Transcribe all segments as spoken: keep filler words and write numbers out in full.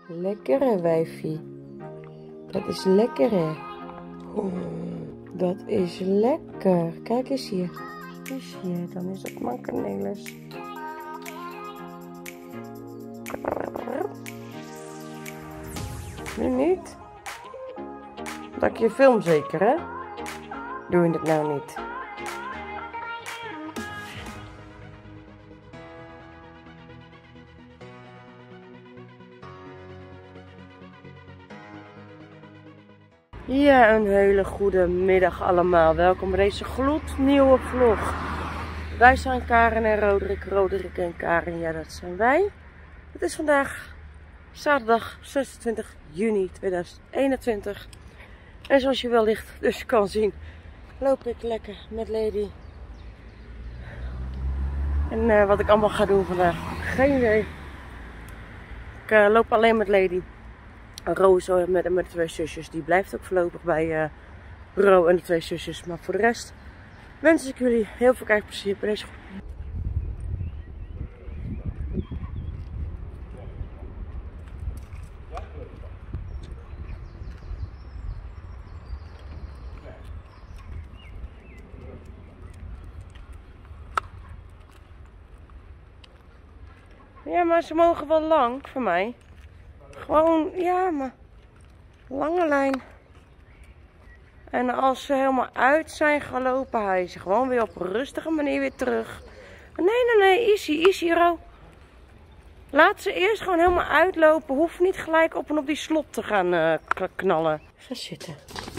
Lekker hè, wijfie. Dat is lekker hè. Oh, dat is lekker. Kijk eens hier. Dus hier, dan is het mankenelis. Nu niet. Dat ik je film zeker hè? Doe je het nou niet? Ja, een hele goede middag allemaal. Welkom bij deze gloednieuwe vlog. Wij zijn Karen en Roderick. Roderick en Karen, ja dat zijn wij. Het is vandaag zaterdag zesentwintig juni tweeduizend eenentwintig. En zoals je wellicht dus kan zien, loop ik lekker met Lady. En uh, wat ik allemaal ga doen vandaag, geen idee. Ik uh, loop alleen met Lady. Roos met, met de twee zusjes, die blijft ook voorlopig bij uh, Ro en de twee zusjes. Maar voor de rest wens ik jullie heel veel kijkplezier bij deze. Ja, maar ze mogen wel lang voor mij. Gewoon, ja, maar lange lijn. En als ze helemaal uit zijn gelopen, hij ze gewoon weer op een rustige manier weer terug. Nee, nee, nee, easy, easy, Ro. Laat ze eerst gewoon helemaal uitlopen. Hoef niet gelijk op en op die slot te gaan uh, knallen. Ga zitten.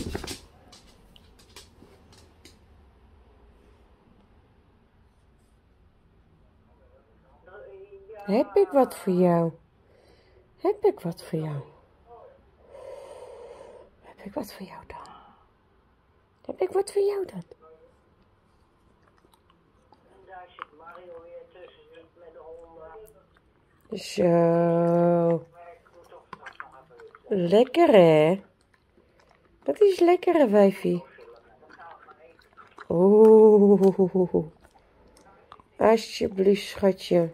Heb ik wat voor jou? Heb ik wat voor jou? Heb ik wat voor jou dan? Heb ik wat voor jou dan? En daar zit Mario weer tussen met de honden. Zo. Lekker hè? Dat is lekker hè, wijfie? Oeh. Alsjeblieft, schatje.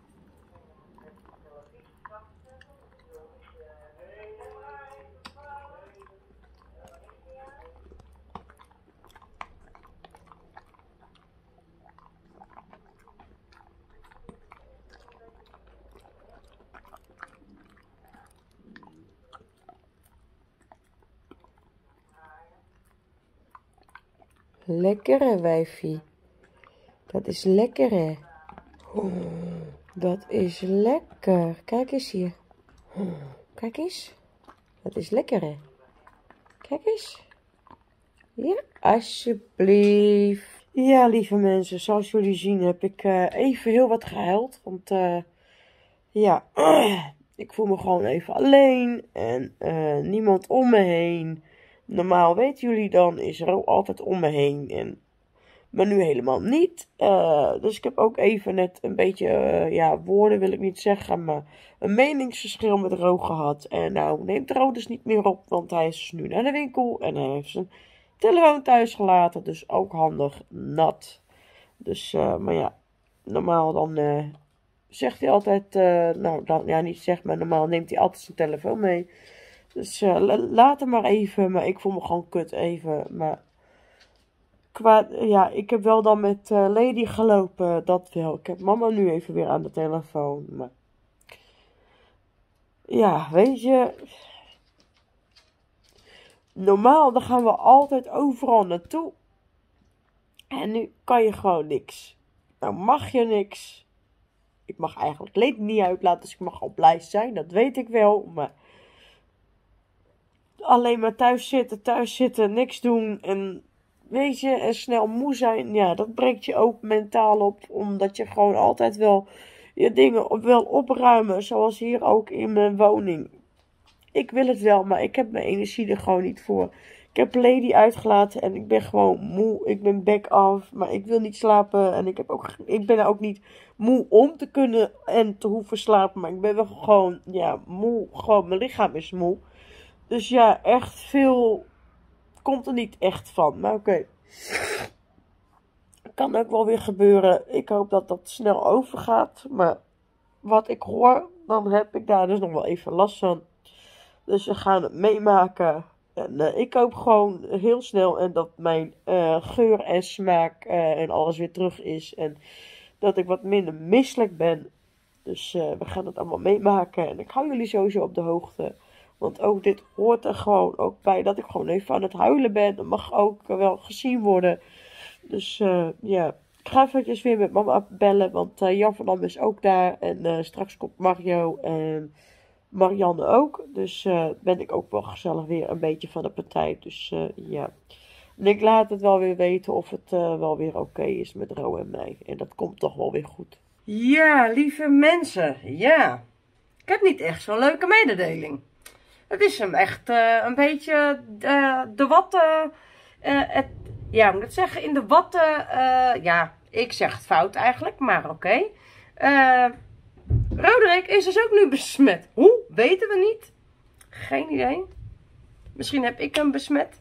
Lekker hè, wijfie? Dat is lekker hè? Oh, dat is lekker. Kijk eens hier. Oh, kijk eens. Dat is lekker hè? Kijk eens. Ja, alsjeblieft. Ja, lieve mensen, zoals jullie zien heb ik uh, even heel wat gehuild. Want uh, ja, ik voel me gewoon even alleen en uh, niemand om me heen. Normaal, weten jullie dan, is er ook altijd om me heen. En, maar nu helemaal niet. Uh, dus ik heb ook even net een beetje, uh, ja, woorden wil ik niet zeggen, maar een meningsverschil met Ro gehad. En nou neemt Ro dus niet meer op, want hij is dus nu naar de winkel en hij heeft zijn telefoon thuis gelaten. Dus ook handig nat. Dus, uh, maar ja, normaal dan uh, zegt hij altijd, uh, nou dan, ja niet zegt, maar normaal neemt hij altijd zijn telefoon mee. Dus uh, laat hem maar even, maar ik voel me gewoon kut even. Maar qua, ja, ik heb wel dan met uh, Lady gelopen, dat wel. Ik heb mama nu even weer aan de telefoon. Maar ja, weet je, normaal dan gaan we altijd overal naartoe. En nu kan je gewoon niks. Nou mag je niks. Ik mag eigenlijk Lady niet uitlaten, dus ik mag al blij zijn, dat weet ik wel. Maar alleen maar thuis zitten, thuis zitten, niks doen en weet je, en snel moe zijn, ja, dat breekt je ook mentaal op, omdat je gewoon altijd wel je dingen op, wil opruimen, zoals hier ook in mijn woning. Ik wil het wel, maar ik heb mijn energie er gewoon niet voor. Ik heb Lady uitgelaten en ik ben gewoon moe, ik ben back af, maar ik wil niet slapen en ik, heb ook, ik ben ook niet moe om te kunnen en te hoeven slapen, maar ik ben wel gewoon, ja, moe, gewoon mijn lichaam is moe. Dus ja, echt veel komt er niet echt van. Maar oké. Okay. Kan ook wel weer gebeuren. Ik hoop dat dat snel overgaat. Maar wat ik hoor, dan heb ik daar dus nog wel even last van. Dus we gaan het meemaken. En uh, ik hoop gewoon heel snel en dat mijn uh, geur en smaak uh, en alles weer terug is. En dat ik wat minder misselijk ben. Dus uh, we gaan het allemaal meemaken. En ik hou jullie sowieso op de hoogte. Want ook dit hoort er gewoon ook bij dat ik gewoon even aan het huilen ben. Dat mag ook wel gezien worden. Dus uh, ja, ik ga eventjes weer met mama bellen. Want uh, Jan van Dam is ook daar. En uh, straks komt Mario en Marianne ook. Dus uh, ben ik ook wel gezellig weer een beetje van de partij. Dus uh, ja. En ik laat het wel weer weten of het uh, wel weer oké okay is met Ro en mij. En dat komt toch wel weer goed. Ja, lieve mensen. Ja. Ik heb niet echt zo'n leuke mededeling. Het is hem echt uh, een beetje uh, de watten. Uh, het, ja, moet ik het zeggen? In de watten. Uh, ja, ik zeg het fout eigenlijk, maar oké. Okay. Uh, Roderick is dus ook nu besmet. Hoe? Weten we niet. Geen idee. Misschien heb ik hem besmet.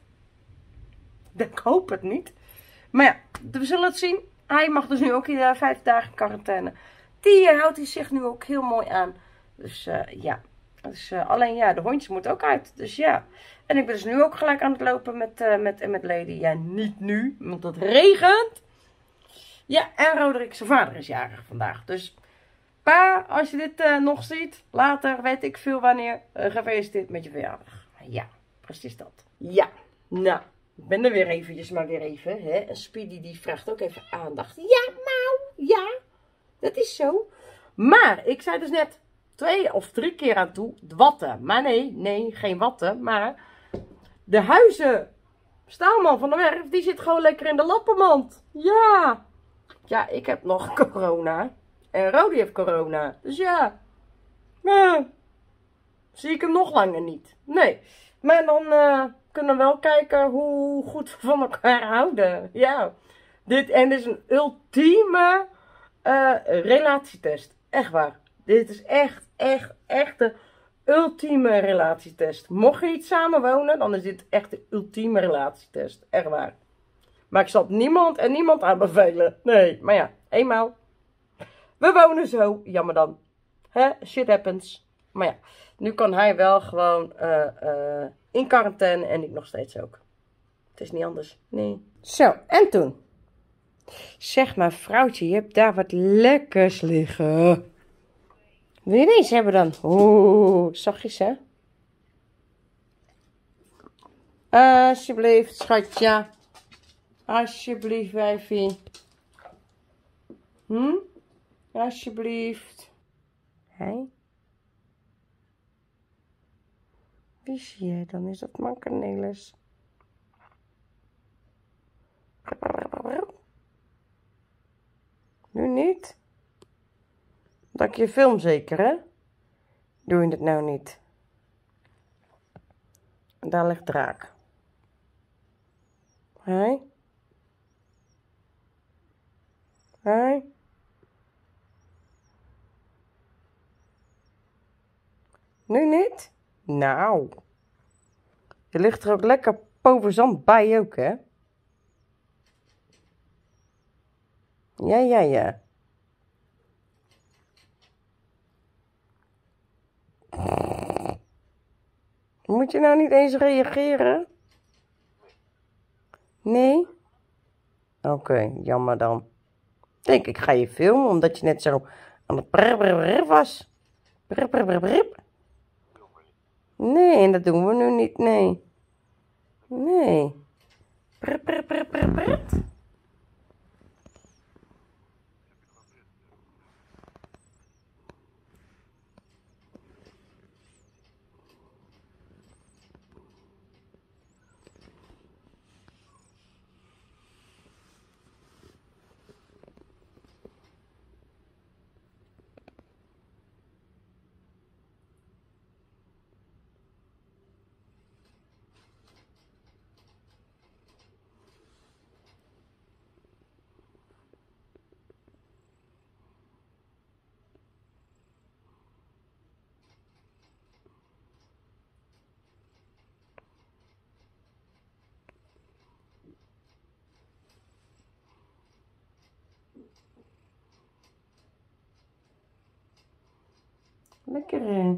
Ik hoop het niet. Maar ja, we zullen het zien. Hij mag dus nu ook in uh, vijf dagen quarantaine. Die uh, houdt hij zich nu ook heel mooi aan. Dus uh, ja. Dus, uh, alleen ja, de hondjes moeten ook uit. Dus ja. En ik ben dus nu ook gelijk aan het lopen met, uh, met, met Lady. Ja, niet nu, want het regent. Ja, en Roderick, zijn vader is jarig vandaag. Dus pa, als je dit uh, nog ziet, later, weet ik veel wanneer, uh, gefeliciteerd met je verjaardag. Ja, precies dat. Ja, nou, ik ben er weer eventjes, maar weer even. Hè? En Speedy die vraagt ook even aandacht. Ja, nou, ja, dat is zo. Maar, ik zei dus net twee of drie keer aan toe, watten. Maar nee, nee, geen watten, maar de huizen. Staalman van de werf, die zit gewoon lekker in de lappenmand. Ja. Ja, ik heb nog corona. En Rodi heeft corona. Dus ja. Nou, zie ik hem nog langer niet. Nee. Maar dan uh, kunnen we wel kijken hoe goed we van elkaar houden. Ja. Dit, en dit is een ultieme uh, relatietest. Echt waar. Dit is echt, echt, echt de ultieme relatietest. Mocht je niet samenwonen, dan is dit echt de ultieme relatietest. Echt waar. Maar ik zal het niemand en niemand aanbevelen. Nee, maar ja, eenmaal. We wonen zo, jammer dan. Hè? Shit happens. Maar ja, nu kan hij wel gewoon uh, uh, in quarantaine en ik nog steeds ook. Het is niet anders. Nee. Zo, en toen? Zeg maar, vrouwtje, je hebt daar wat lekkers liggen. Wil je deze hebben dan? Oeh, zachtjes hè? Alsjeblieft, schatje. Alsjeblieft, wijfie. Hm? Alsjeblieft. Hé? Wie zie jij dan? Is dat Mankernelis? Nu niet? Dat ik je film zeker, hè? Doe je het nou niet? Daar ligt Draak. Hé? Hé? Nu niet? Nou. Je ligt er ook lekker povenzand bij ook, hè? Ja, ja, ja. Moet je nou niet eens reageren? Nee? Oké, okay, jammer dan. Denk ik ga je filmen, omdat je net zo aan het brr brr brr was. Brr brr brr brr. Nee, dat doen we nu niet, nee. Nee. Brr brr brr brr brr. Lekker hè.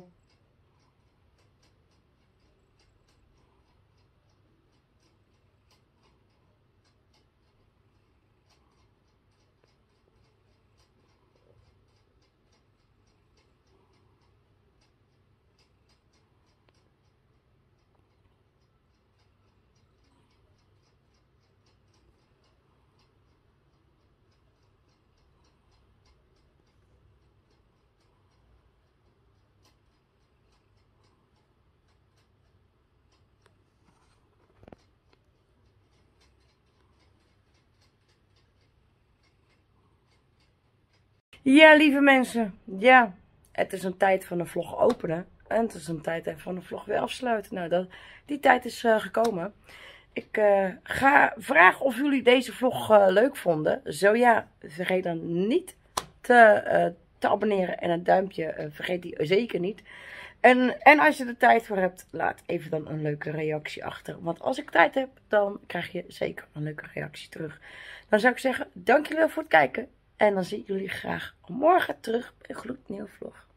Ja, lieve mensen. Ja, het is een tijd van de vlog openen. En het is een tijd van de vlog weer afsluiten. Nou, dat, die tijd is uh, gekomen. Ik uh, ga vragen of jullie deze vlog uh, leuk vonden. Zo ja, vergeet dan niet te, uh, te abonneren. En een duimpje uh, vergeet die zeker niet. En, en als je er tijd voor hebt, laat even dan een leuke reactie achter. Want als ik tijd heb, dan krijg je zeker een leuke reactie terug. Dan zou ik zeggen, dank jullie wel voor het kijken. En dan zie ik jullie graag morgen terug bij een gloednieuwe vlog.